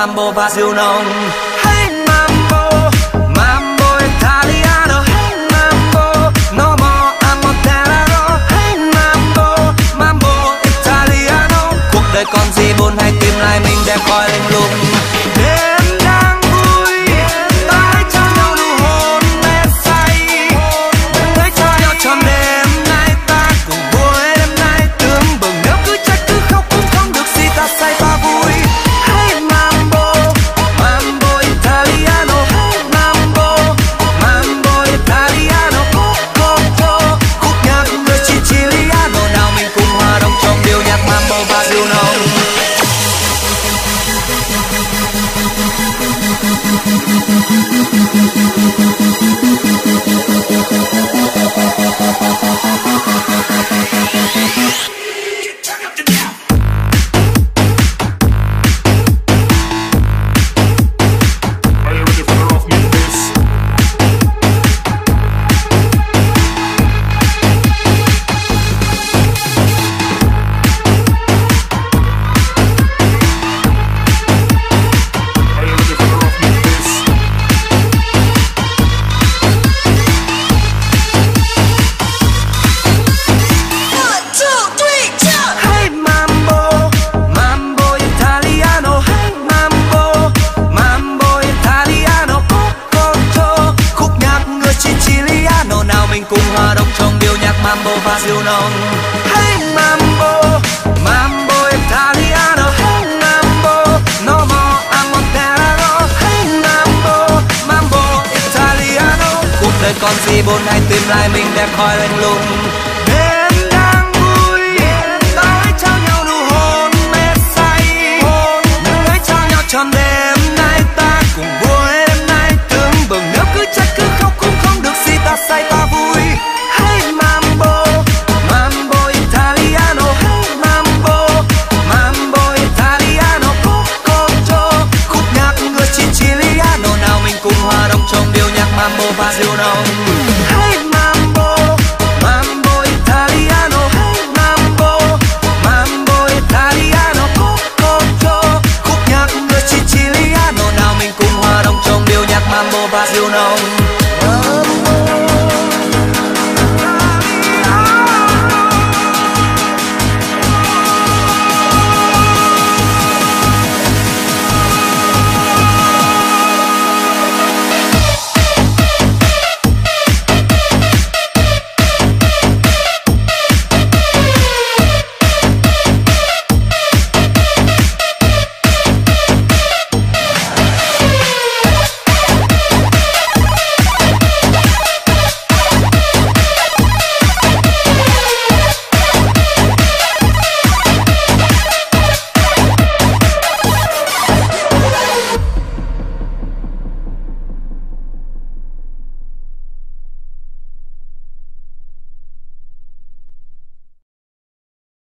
mambo và rượu nồng. Hey mambo, mambo Italiano. Hey mambo, no more amontellano. Hey mambo, mambo Italiano. Cuộc đời còn gì buồn hay tìm lại mình đẹp coi lạnh lùng. Đêm đang vui, ta hãy cho nhau nụ hôn mê say. Hãy cho nhau trọn đêm nay, ta cùng vui đêm nay tương bừng. Nếu cứ trách cứ khóc cũng không được gì, ta say ta vui. Hey mambo, mambo Italiano. Hey mambo, mambo Italiano. Coco, khúc nhạc người Siciliano. Nào mình cùng hòa đồng trong điệu nhạc mambo và rượu nồng. Cùng hòa đồng trong điệu nhạc mambo và rượu nồng. Hey mambo, mambo Italiano. Hey mambo, no more amontellano. Hey mambo, mambo Italiano. Cuộc đời còn gì buồn hay tìm lại mình đẹp khỏi lạnh lùng. Đêm đang vui, ta hãy trao nhau nụ hôn mê say. Hãy trao nhau trọn đêm nay, ta cùng vui đêm nay tương bừng. Nếu cứ trách cứ khóc cũng không được gì, ta say ta vui. Hey mambo, mambo Italiano. Hey mambo, mambo Italiano. Coco, khúc nhạc người Siciliano. Nào mình cùng hòa đồng trong điệu nhạc mambo và rượu nồng.